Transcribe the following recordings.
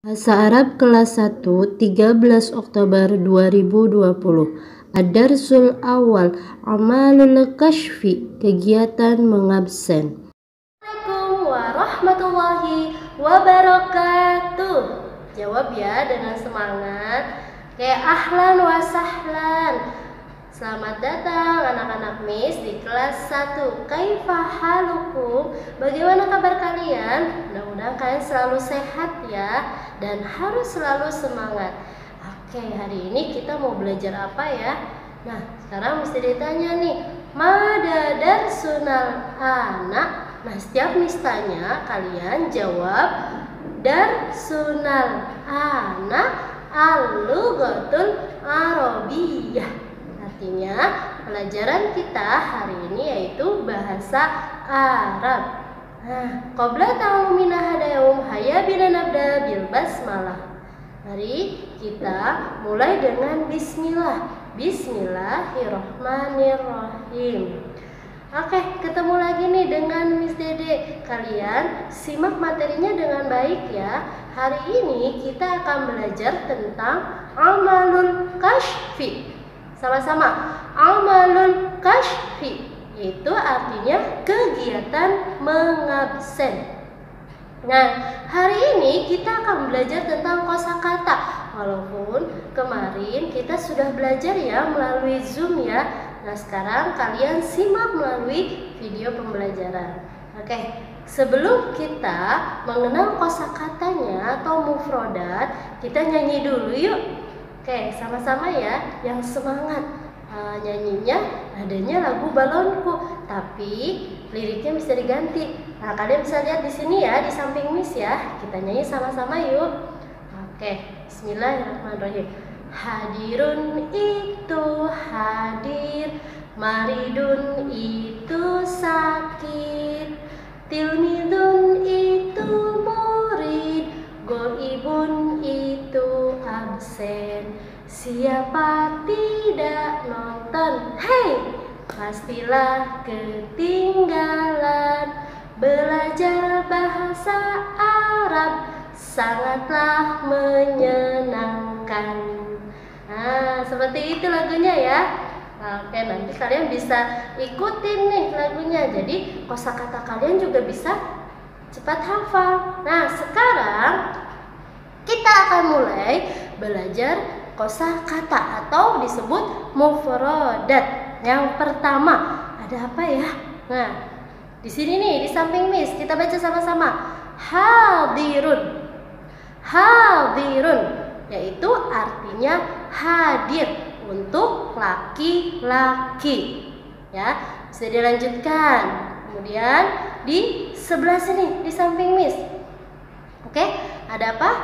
Bahasa Arab kelas 1, 13 Oktober 2020. Ad-Darsul Awal, Amalul Kashfi, kegiatan mengabsen. Assalamualaikum warahmatullahi wabarakatuh. Jawab ya dengan semangat. Kayak ahlan wa sahlan. Selamat datang anak-anak Miss di kelas 1. Kaifa halukum? Bagaimana kabar kalian? Mudah-mudahan kalian selalu sehat ya, dan harus selalu semangat. Oke, hari ini kita mau belajar apa ya? Nah, sekarang mesti ditanya nih, Mada darsunal anak. Nah, setiap Miss tanya, kalian jawab darsunal anak al-lughatul arabiyyah. Artinya, pelajaran kita hari ini yaitu bahasa Arab. Nah, qabla ta'allumina hadayum hayya bina nabda bil basmalah. Mari kita mulai dengan bismillah. Bismillahirrahmanirrahim. Oke, ketemu lagi nih dengan Miss Dede. Kalian simak materinya dengan baik ya. Hari ini kita akan belajar tentang amalul kashfi. Sama-sama, amalul kashfi itu artinya kegiatan mengabsen. Nah, hari ini kita akan belajar tentang kosakata. Walaupun kemarin kita sudah belajar ya melalui Zoom ya. Nah, sekarang kalian simak melalui video pembelajaran. Oke, sebelum kita mengenal kosakatanya atau mufrodat, kita nyanyi dulu yuk. Oke, sama-sama ya, yang semangat. Nyanyinya adanya lagu Balonku, tapi liriknya bisa diganti. Nah, kalian bisa lihat di sini ya, di samping Miss ya. Kita nyanyi sama-sama yuk. Oke, bismillahirrahmanirrahim. Hadirun itu hadir, maridun itu sakit, tilmidun itu murid, goibun itu absen. Siapa tidak nonton, hei, pastilah ketinggalan. Belajar bahasa Arab sangatlah menyenangkan. Nah, seperti itu lagunya ya. Oke, nanti kalian bisa ikutin nih lagunya. Jadi kosakata kalian juga bisa cepat hafal. Nah, sekarang kita akan mulai belajar kosakata atau disebut mufrodat. Yang pertama, ada apa ya? Nah, di sini nih di samping Miss kita baca sama-sama. Hadirun. Hadirun yaitu artinya hadir untuk laki-laki. Ya, bisa dilanjutkan. Kemudian di sebelah sini di samping Miss. Oke, ada apa?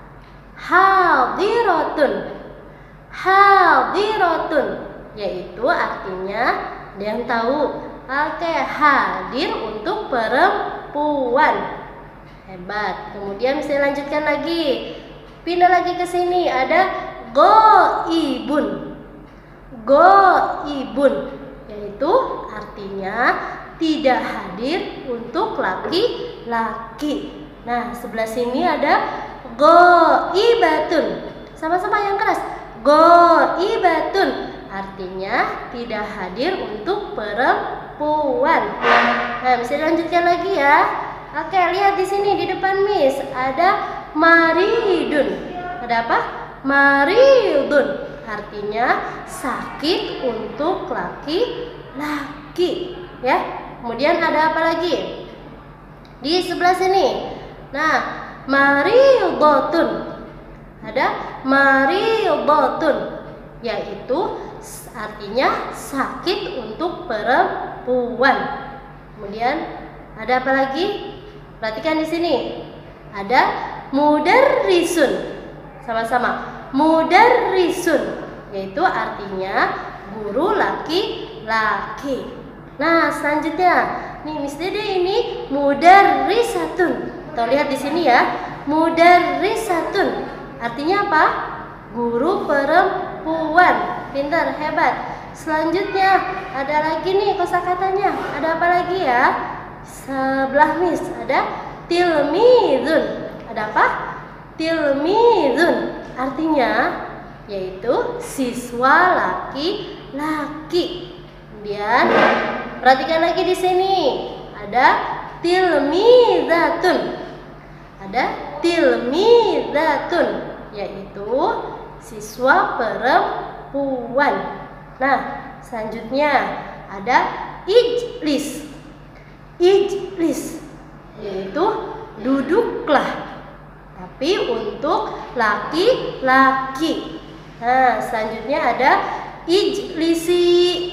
Hadiratun. Hadiratun yaitu artinya ada yang tahu. Oke, hadir untuk perempuan. Hebat. Kemudian bisa lanjutkan lagi. Pindah lagi ke sini, ada goibun. Goibun yaitu artinya tidak hadir untuk laki-laki. Nah, sebelah sini ada goibatun. Sama-sama yang keras. Goibatun artinya tidak hadir untuk perempuan. Nah, bisa dilanjutkan lagi ya. Oke, lihat di sini di depan Miss ada maridun. Ada apa? Maridun artinya sakit untuk laki-laki ya. Kemudian ada apa lagi? Di sebelah sini. Nah, maridotun. Ada maridotun yaitu artinya sakit untuk perempuan. Kemudian ada apa lagi? Perhatikan di sini. Ada mudarrisun. Sama-sama. Mudarrisun yaitu artinya guru laki-laki. Nah, selanjutnya nih Miss Dede ini mudarrisatun. Tuh lihat di sini ya. Mudarrisatun artinya apa? Guru perempuan. Pintar, hebat. Selanjutnya ada lagi nih kosakatanya. Ada apa lagi ya? Sebelah Miss ada tilmizun. Ada apa? tilmizun, artinya yaitu siswa laki-laki. Kemudian perhatikan lagi di sini, ada tilmizatun. Ada tilmizatun, yaitu siswa perempuan. Nah, selanjutnya ada ijlis. Ijlis yaitu duduklah, tapi untuk laki-laki. Nah, selanjutnya ada ijlisi.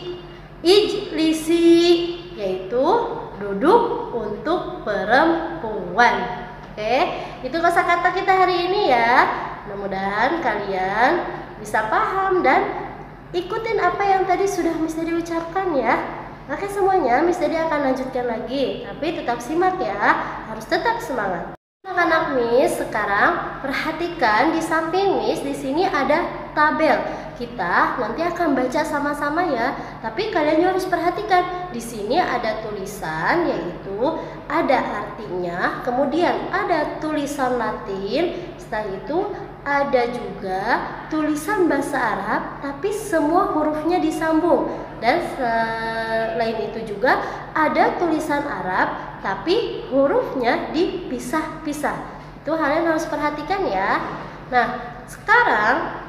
Ijlisi yaitu duduk untuk perempuan. Oke, itu kosakata kita hari ini ya. Mudah-mudahan kalian bisa paham dan ikutin apa yang tadi sudah Miss Dede ucapkan ya. Oke semuanya, Miss Dede akan lanjutkan lagi, tapi tetap simak ya, harus tetap semangat. Anak-anak Miss, sekarang perhatikan di samping Miss di sini ada tabel. Kita nanti akan baca sama-sama ya, tapi kalian juga harus perhatikan di sini ada tulisan, yaitu ada artinya, kemudian ada tulisan Latin, setelah itu ada juga tulisan bahasa Arab, tapi semua hurufnya disambung. Dan selain itu juga ada tulisan Arab, tapi hurufnya dipisah-pisah. Itu kalian harus perhatikan ya. Nah, sekarang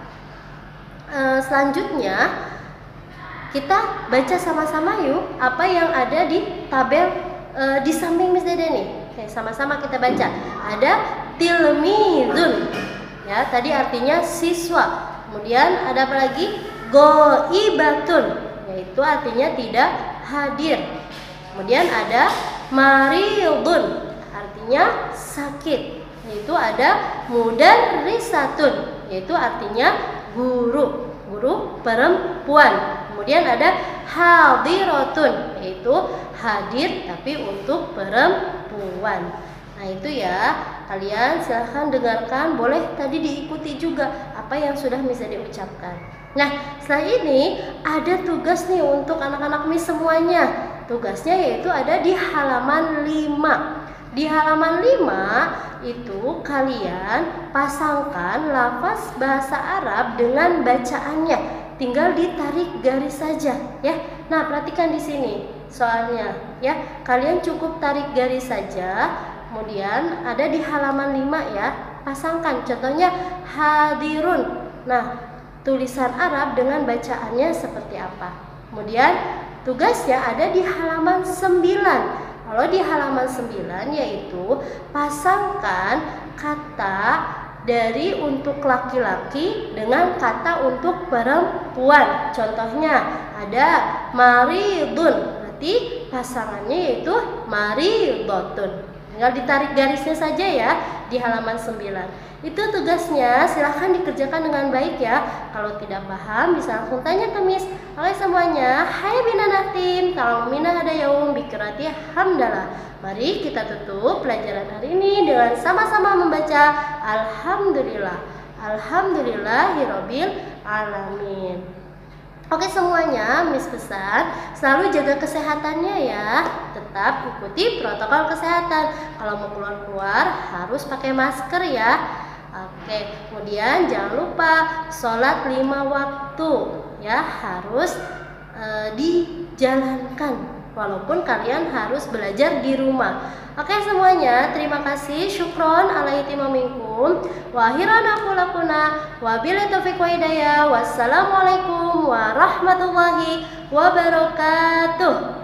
selanjutnya kita baca sama-sama yuk apa yang ada di tabel di samping Miss Dede nih. Oke, sama-sama kita baca. Ada tilmizun. Ya, tadi artinya siswa. Kemudian ada apa lagi? Goibatun, yaitu artinya tidak hadir. Kemudian ada maridun, artinya sakit. Yaitu ada mudarrisatun, yaitu artinya guru, guru perempuan. Kemudian ada hadiratun, yaitu hadir tapi untuk perempuan. Nah itu ya, kalian silahkan dengarkan, boleh tadi diikuti juga apa yang sudah Miss Dede ucapkan. Nah setelah ini ada tugas nih untuk anak-anak Miss semuanya. Tugasnya yaitu ada di halaman 5. Di halaman 5 itu kalian pasangkan lafaz bahasa Arab dengan bacaannya. Tinggal ditarik garis saja ya. Nah perhatikan di sini soalnya ya, kalian cukup tarik garis saja. Kemudian ada di halaman 5 ya, pasangkan contohnya hadirun. Nah, tulisan Arab dengan bacaannya seperti apa. Kemudian tugasnya ada di halaman 9. Kalau di halaman 9 yaitu pasangkan kata dari untuk laki-laki dengan kata untuk perempuan. Contohnya ada maridun, berarti pasangannya yaitu maridotun. Tinggal ditarik garisnya saja ya di halaman 9. Itu tugasnya, silahkan dikerjakan dengan baik ya. Kalau tidak paham bisa langsung tanya ke Miss. Oke semuanya, hai binanatim, ta'al minah ada yaum bikirati hamdalah. Mari kita tutup pelajaran hari ini dengan sama-sama membaca Alhamdulillah. Alhamdulillahirabbil alamin. Oke semuanya, Miss pesan selalu jaga kesehatannya ya. Tetap ikuti protokol kesehatan. Kalau mau keluar-keluar harus pakai masker ya. Oke, kemudian jangan lupa sholat 5 waktu ya, harus dijalankan. Walaupun kalian harus belajar di rumah. Oke semuanya, terima kasih. Syukron ala ihtimamikum. Wa akhiran aku lakuna. Wabillahi taufiq wa hidayah. Wassalamualaikum warahmatullahi wabarakatuh.